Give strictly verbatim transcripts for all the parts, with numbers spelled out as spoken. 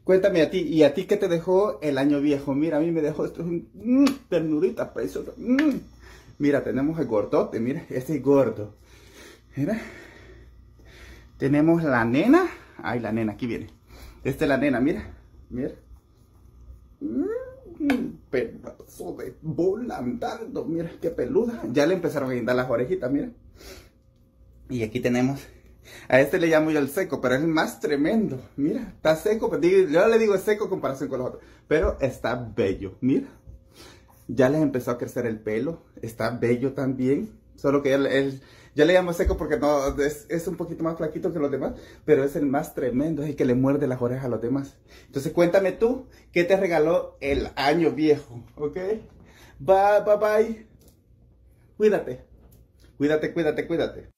Cuéntame a ti, ¿y a ti qué te dejó el año viejo? Mira, a mí me dejó esto, mmm, ternurita preciosa. Mmm. Mira, tenemos el gordote, mira, este es gordo. Mira. Tenemos la nena. Ay, la nena, aquí viene. Esta es la nena, mira. Mira. Mmm, pedazo de bola andando. Mira, qué peluda. Ya le empezaron a guindar las orejitas, mira. Y aquí tenemos... A este le llamo yo el seco, pero es el más tremendo. Mira, está seco, pero yo le digo seco en comparación con los otros. Pero está bello, mira. Ya les empezó a crecer el pelo. Está bello también. Solo que él, él, yo le llamo seco porque no es, es un poquito más flaquito que los demás. Pero es el más tremendo, es el que le muerde las orejas a los demás. Entonces cuéntame tú, ¿qué te regaló el año viejo? ¿Ok? Bye, bye, bye. Cuídate. Cuídate, cuídate, cuídate.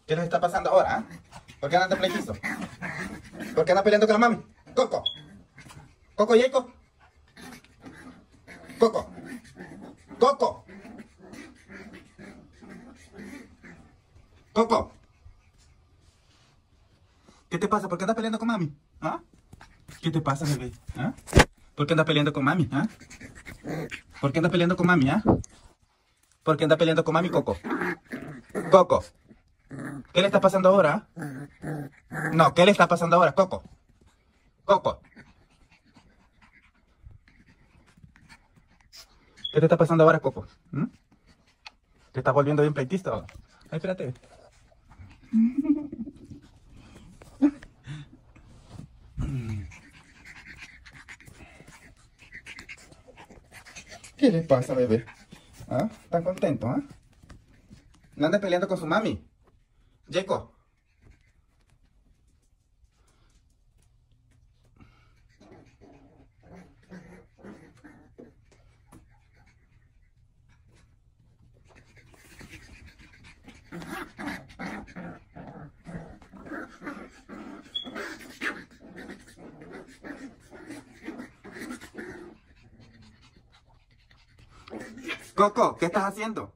¿Qué les está pasando ahora? ¿Eh? ¿Por qué andan de pleitizo? ¿Por qué andan peleando con la mami? Coco. Coco, Jacob. Coco. Coco. Coco. ¿Qué te pasa? ¿Por qué andas peleando con mami? ¿Ah? ¿Qué te pasa, bebé? ¿Ah? ¿Por qué andas peleando con mami? ¿Ah? ¿Por qué andas peleando con mami? ¿Ah? ¿Por qué andas peleando con mami, Coco? Coco. ¿Qué le está pasando ahora? No, ¿qué le está pasando ahora, Coco? Coco. ¿Qué te está pasando ahora, Coco? ¿Mm? ¿Te estás volviendo bien pleitista ahora? Ay, espérate. ¿Qué le pasa, bebé? ¿Ah? ¿Están contentos, ah? ¿No andan peleando con su mami? Jacob. Coco, ¿qué estás haciendo?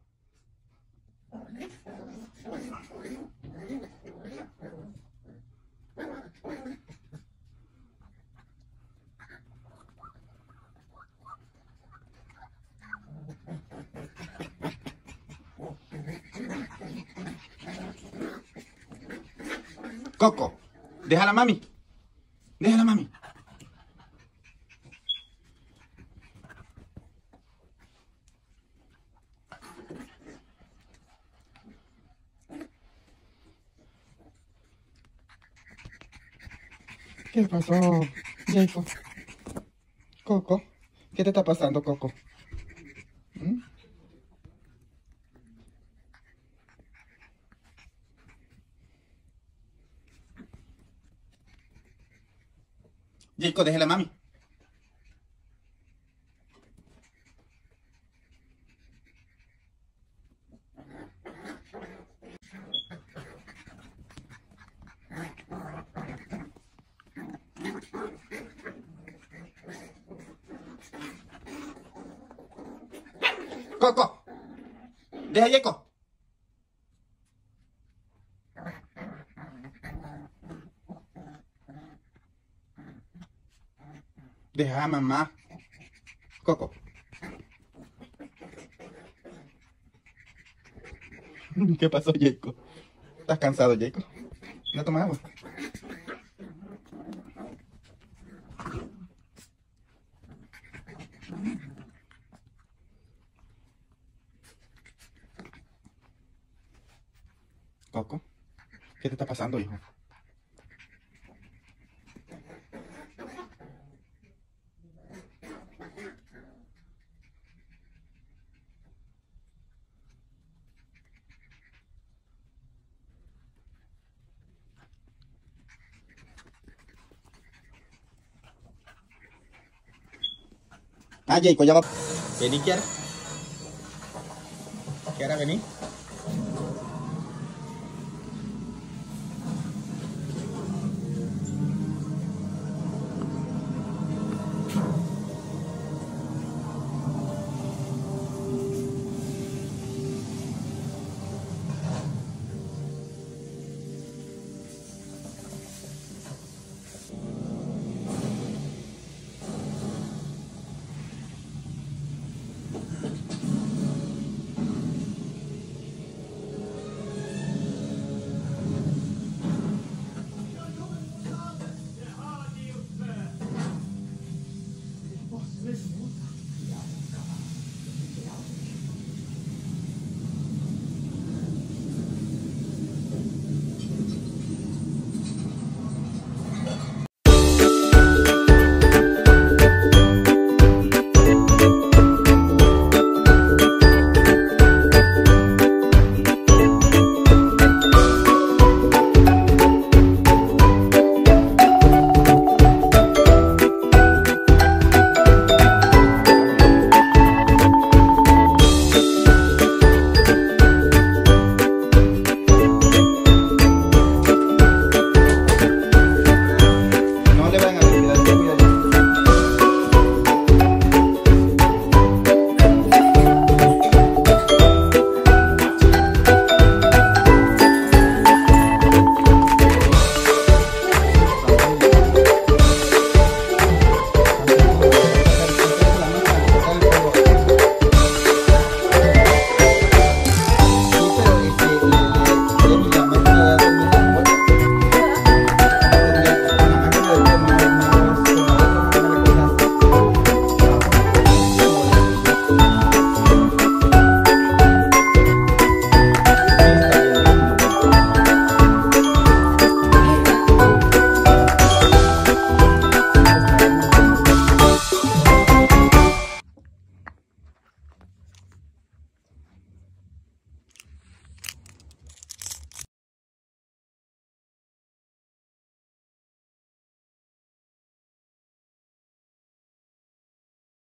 Coco, déjala, mami. Déjala, mami. ¿Qué pasó, Jacob? Coco, ¿qué te está pasando, Coco? ¿Mm? Jacob, déjala, mami. Coco, deja a Jacob. Deja a mamá. Coco. ¿Qué pasó, Jacob? ¿Estás cansado, Jacob? ¿No tomas agua? Coco, ¿qué te está pasando, hijo? Ah, Jacob, ya va. ¿Vení, Kiara? ¿Kiara, vení?